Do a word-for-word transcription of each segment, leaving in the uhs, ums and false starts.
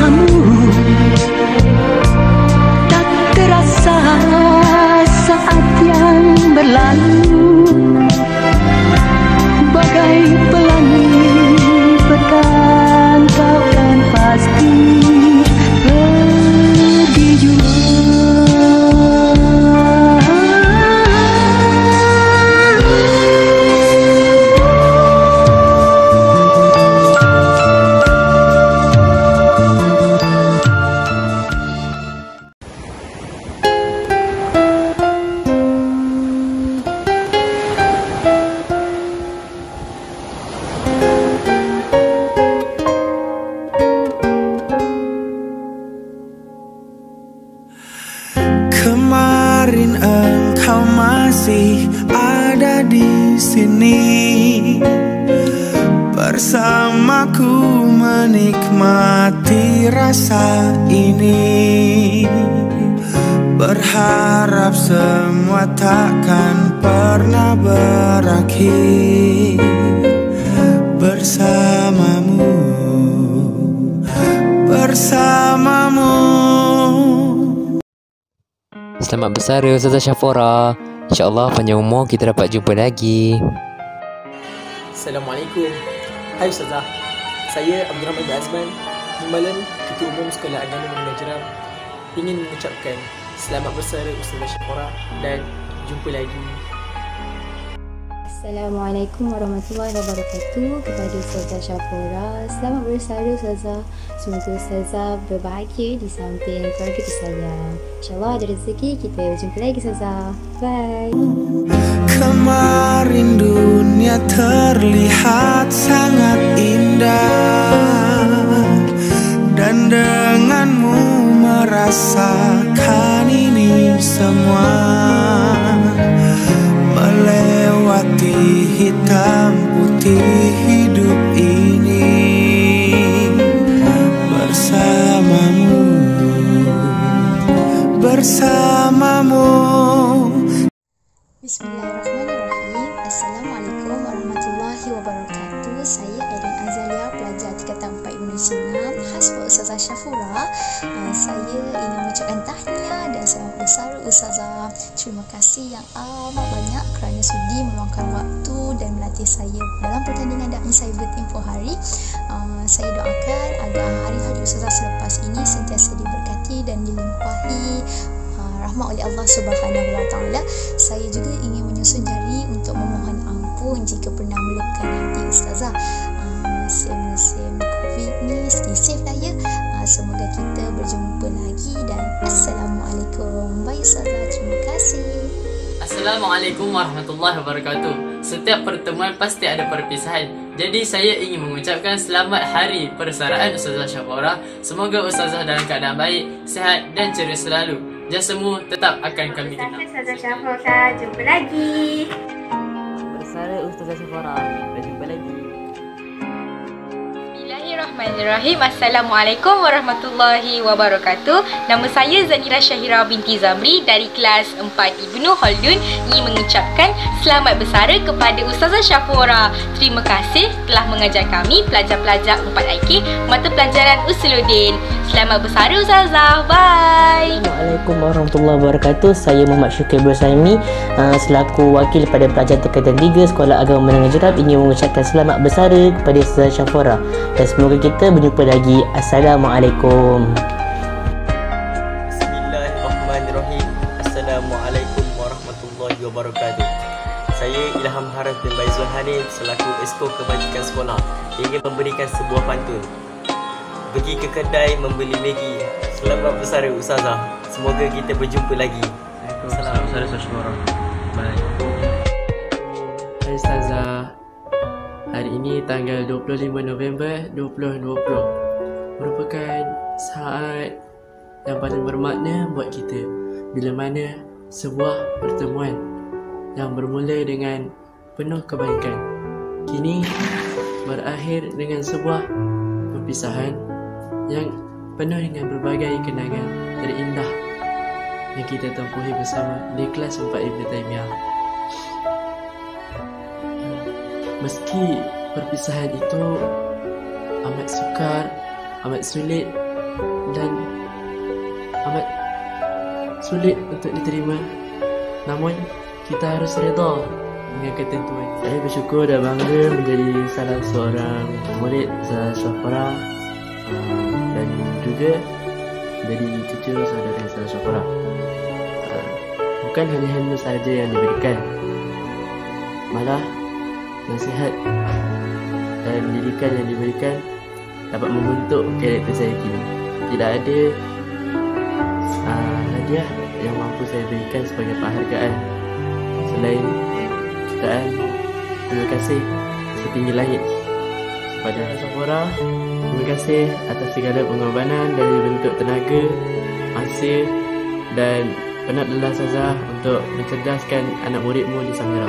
bersamamu tak terasa saat yang berlalu, bagai pelangi petang kau kan pasti pergi jua. Kemarin engkau masih ada di sini bersamaku menikmati rasa ini. Berharap semua takkan pernah berakhir bersamamu, bersamamu. Selamat bersara Ustazah Syafura. InsyaAllah panjang umur kita dapat jumpa lagi. Assalamualaikum. Hai Ustazah, saya Abdul Rahman bin Azman, Timbalan Ketua Umum Sekolah Agama Menengah Jeram, ingin mengucapkan selamat bersara Ustazah Syafura dan jumpa lagi. Assalamualaikum warahmatullahi wabarakatuh. Kepada Ustazah Syafura, selamat bersara Ustazah. Semoga Ustazah berbahagia di samping keluarga tersayang. InsyaAllah ada rezeki kita berjumpa lagi Ustazah. Bye. Kemarin dunia terlihat sangat indah, dan denganmu merasakan ini semua. Melewati hitam putih hidup ini bersamamu, bersamamu. Bismillahirrahmanirrahim. Assalamualaikum warahmatullahi wabarakatuh. Saya Erin Azalia, pelajar tingkatan empat Ibnu Sina, khas buat Ustazah Syafura. Uh, saya ingin mengucapkan tahniah dan selamat bersara Ustazah. Terima kasih yang amat banyak kerana sudi meluangkan waktu dan melatih saya dalam pertandingan dakmi saya bertempoh hari. Uh, saya doakan agar hari-hari Ustazah selepas ini sentiasa diberkati dan dilimpahi rahmat oleh Allah Subhanahu Wa Taala. Saya juga ingin menyusun jari untuk memohon ampun jika pernah melukai hati Ustazah. Uh, musim-musim Covid ni stay safe lah ya. Uh, semoga kita berjumpa lagi dan Assalamualaikum. Bye Ustazah, terima kasih. Assalamualaikum warahmatullahi wabarakatuh. Setiap pertemuan pasti ada perpisahan. Jadi saya ingin mengucapkan selamat hari persaraan Ustazah Syafura. Semoga Ustazah dalam keadaan baik, sihat dan ceria selalu. Jasamu tetap akan kami kenal. Ustazah Syafura, jumpa lagi. Bersara Ustazah Syafura, sampai jumpa lagi. Bismillahirrahmanirrahim. Assalamualaikum warahmatullahi wabarakatuh. Nama saya Zanira Syahira binti Zamri dari kelas empat Ibnu Khaldun, ingin mengucapkan selamat bersara kepada Ustazah Syafura. Terima kasih telah mengajar kami pelajar-pelajar empat I K mata pelajaran Usuluddin. Selamat bersara Ustazah. Bye. Assalamualaikum warahmatullahi wabarakatuh. Saya Muhammad Syukri Bersaimi, uh, selaku wakil pada pelajar tingkatan tiga Sekolah Agama Menengah Jeram, ingin mengucapkan selamat bersara kepada Ustazah Syafura dan semoga kita berjumpa lagi. Assalamualaikum. Bismillahirrahmanirrahim. Assalamualaikum warahmatullahi wabarakatuh. Saya Ilham Harith bin Baizul Hanif selaku Esko Kebajikan Sekolah ingin memberikan sebuah pantun. Pergi ke kedai membeli Maggi. Selamat bersara Ustazah. Semoga kita berjumpa lagi. Assalamualaikum warahmatullahi wabarakatuh. Bye. Hai Ustazah. Hari ini tanggal dua puluh lima November dua ribu dua puluh merupakan saat yang paling bermakna buat kita, bila mana sebuah pertemuan yang bermula dengan penuh kebaikan kini berakhir dengan sebuah perpisahan yang penuh dengan berbagai kenangan terindah yang kita tempuhi bersama di kelas empat Ibn Taymiyah. Meski perpisahan itu amat sukar, amat sulit dan amat sulit untuk diterima. Namun kita harus redha dengan ketentuan. Saya bersyukur dan bangga menjadi salah seorang murid Ustazah Syafura uh, dan juga menjadi cucu saudara Ustazah Syafura. Uh, bukan hanya ilmu sahaja yang diberikan, malah nasihat dan didikan yang diberikan dapat membentuk karakter saya kini. Tidak ada uh, hadiah yang mampu saya berikan sebagai penghargaan selain jutaan terima kasih setinggi langit kepada Syafura. Terima kasih atas segala pengorbanan dari bentuk tenaga, masa dan penat lelah Ustazah untuk mencerdaskan anak muridmu di Samjeram.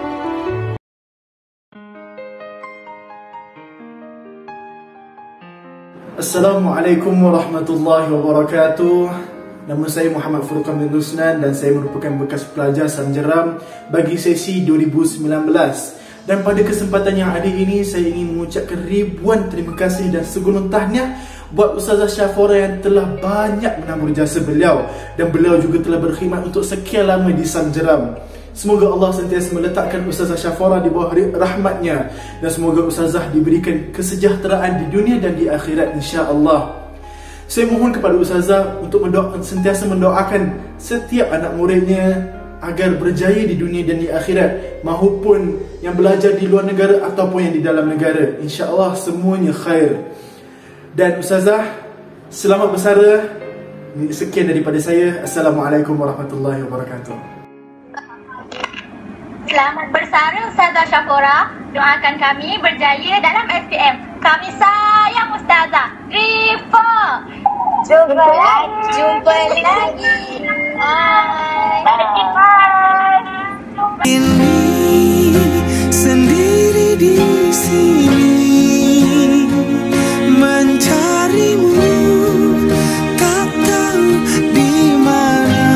Assalamualaikum warahmatullahi wabarakatuh. Nama saya Muhammad Furqan bin Rusnan dan saya merupakan bekas pelajar Samjeram bagi sesi dua ribu sembilan belas. Dan pada kesempatan yang ada ini, saya ingin mengucapkan ribuan terima kasih dan segunung tahniah buat Ustazah Syafura yang telah banyak menambah jasa beliau, dan beliau juga telah berkhidmat untuk sekian lama di Samjeram. Semoga Allah sentiasa meletakkan Ustazah Syafura di bawah rahmatnya, dan semoga Ustazah diberikan kesejahteraan di dunia dan di akhirat, insya-Allah. Saya mohon kepada Ustazah untuk mendoakan, sentiasa mendoakan setiap anak muridnya agar berjaya di dunia dan di akhirat, mahupun yang belajar di luar negara ataupun yang di dalam negara. InsyaAllah semuanya khair. Dan Ustazah, selamat bersara. Sekian daripada saya. Assalamualaikum warahmatullahi wabarakatuh. Selamat bersara Ustazah Syafura. Doakan kami berjaya dalam S P M. Kami sayang Ustazah. Rifa. Jumpa lagi. Jumpa lagi. Bye. Bye. Ini sendiri di sini mencarimu, tak tahu di mana.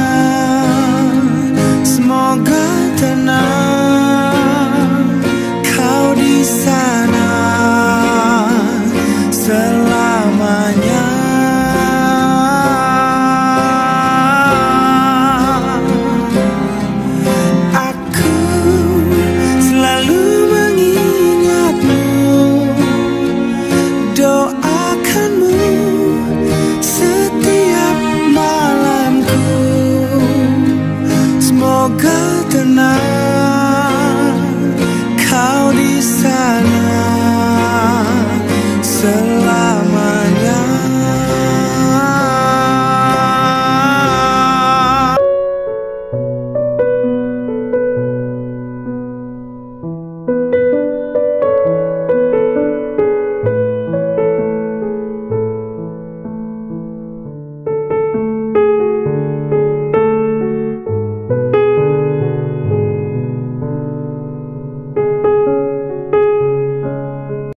Semoga tenang kau di sana selamanya. Kau di sana selamanya.